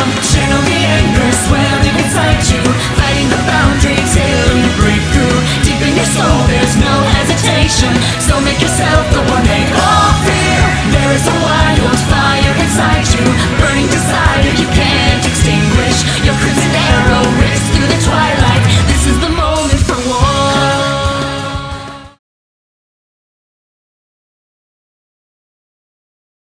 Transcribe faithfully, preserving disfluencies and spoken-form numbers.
Channel the anger swelling inside you, fighting the boundary till you break